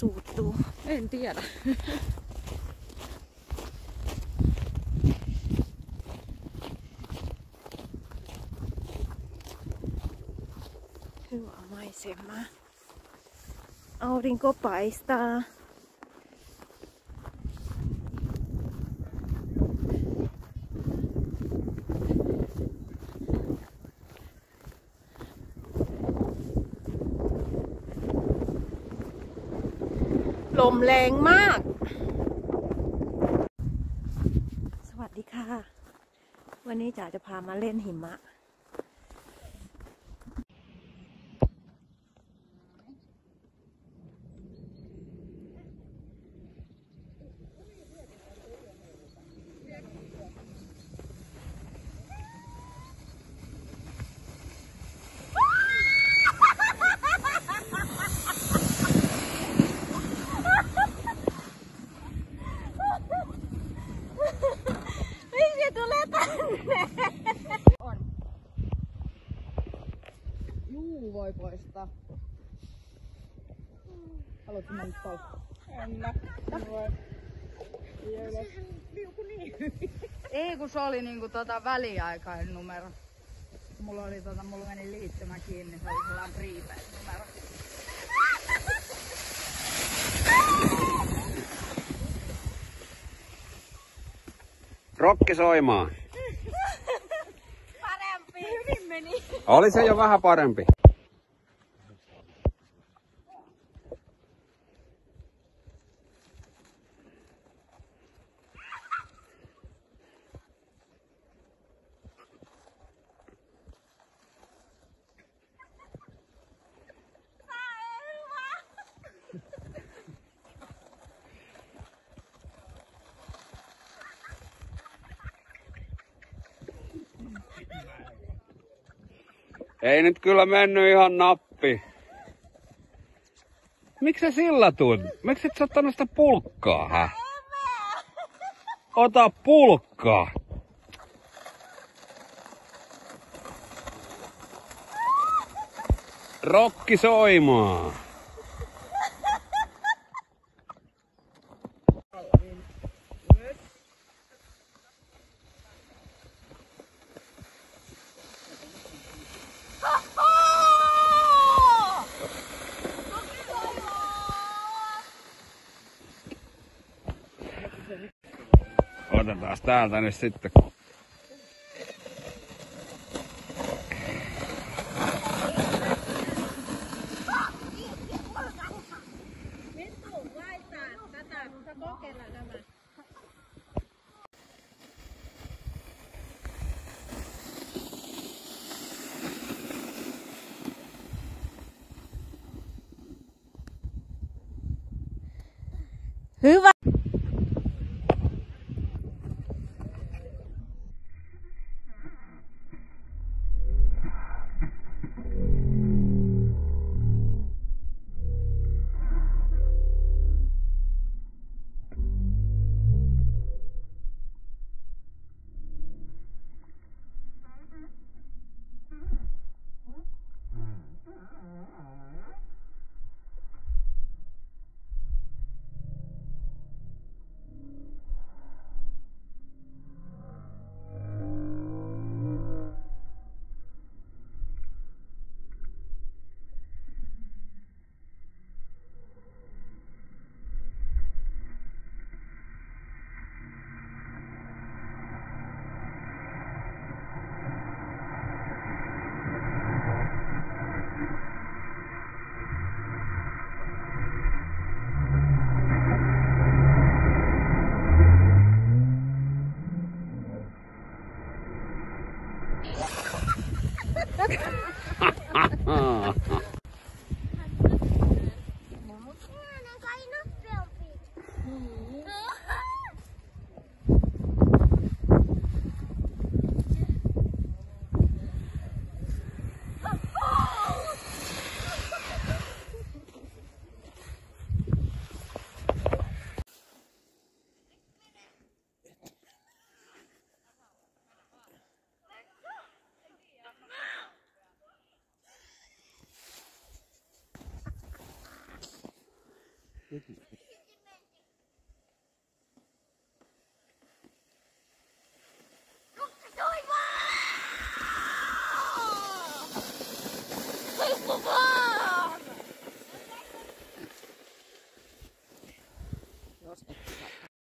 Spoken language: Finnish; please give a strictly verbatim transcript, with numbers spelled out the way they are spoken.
suuttuu? En tiedä. Hyvä maisema. Aurinko paistaa.ลมแรงมากสวัสดีค่ะวันนี้จ๋าจะพามาเล่นหิมะ Juu, voi poistaa. Haluatko mennä palkkaan? En mä. Ei, kun se oli niinku tota väliaikainen numero. Mulla oli tota, mulla meni liittymä kiinni, se oli sellainen prepaid numero. Rokki soimaan. Parempi. Hyvin meni. Oli se jo vähän parempi. Ei nyt kyllä mennyt ihan nappi. Miksi sä sillä tuut? Miksi et sä ottanut sitä pulkkaa, hä? Ota pulkkaa. Rokki soimaan. Otetaan täältä nyt sitten. Hyvä. Oi, vovó!